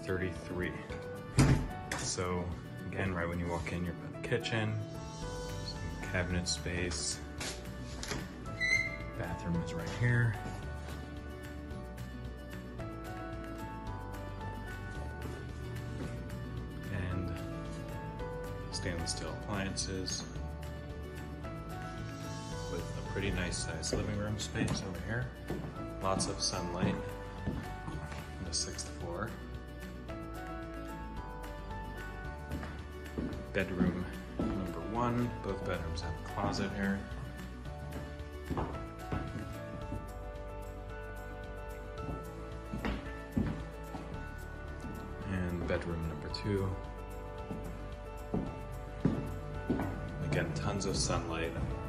33. So again, right when you walk in, you've got the kitchen, some cabinet space. Bathroom is right here. And stainless steel appliances with a pretty nice sized living room space over here. Lots of sunlight on the 6th floor. Bedroom number 1. Both bedrooms have a closet here. And bedroom number 2. Again, tons of sunlight.